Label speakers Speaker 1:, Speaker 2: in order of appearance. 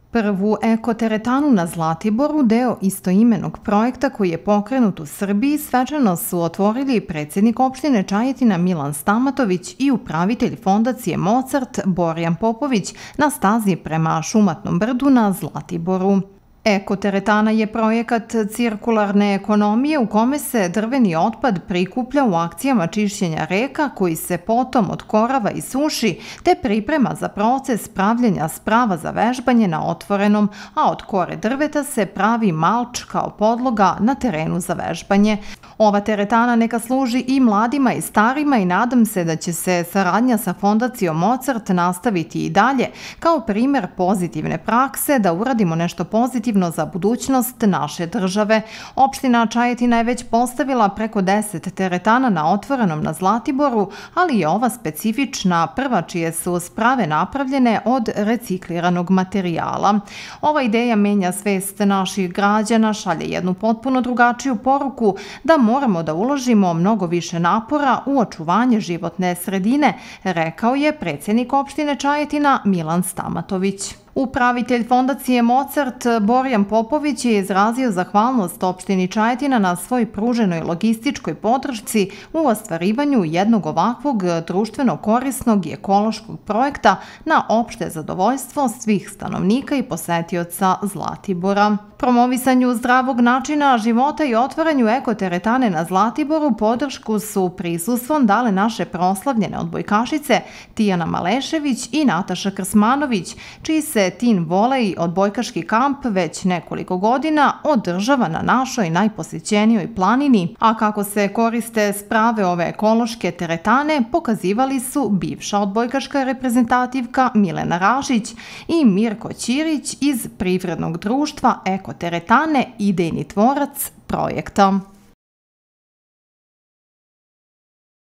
Speaker 1: Prvu ekoteretanu na Zlatiboru, deo istoimenog projekta koji je pokrenut u Srbiji, svečano su otvorili predsjednik opštine Čajetina Milan Stamatović i upravitelj fondacije Mozart Borjan Popović na stazi prema Šumatnom brdu na Zlatiboru. Ekoteretana je projekat cirkularne ekonomije u kome se drveni otpad prikuplja u akcijama čišćenja reka koji se potom odkorava i suši te priprema za proces pravljenja sprava za vežbanje na otvorenom, a od kore drveta se pravi malč kao podloga na terenu za vežbanje. Ova teretana neka služi i mladima i starima i nadam se da će se saradnja sa fondacijom Mozart nastaviti i dalje kao primer pozitivne prakse da uradimo nešto pozitivno za budućnost naše države. Opština Čajetina je već postavila preko 10 teretana na otvorenom na Zlatiboru, ali je ova specifična prva čije su sprave napravljene od recikliranog materijala. Ova ideja menja svest naših građana, šalje jednu potpuno drugačiju poruku da moramo da uložimo mnogo više napora u očuvanje životne sredine, rekao je predsjednik opštine Čajetina Milan Stamatović. Upravitelj fondacije Mozart Borjan Popović je izrazio zahvalnost opštini Čajetina na svoj pruženoj logističkoj podršci u ostvarivanju jednog ovakvog društveno korisnog i ekološkog projekta na opšte zadovoljstvo svih stanovnika i posetioca Zlatibora. Promovisanju zdravog načina života i otvaranju ekoteretane na Zlatiboru podršku su prisustvom dale naše proslavljene odbojkašice Tijana Malešević i Nataša Krsmanović, čiji se teen volej odbojkaški kamp već nekoliko godina održava na našoj najposećenijoj planini, a kako se koriste sprave ove ekološke teretane pokazivali su bivša odbojkaška reprezentativka Milena Rašić i Mirko Ćirić iz privrednog društva Ekoteretane, idejni tvorac projekta.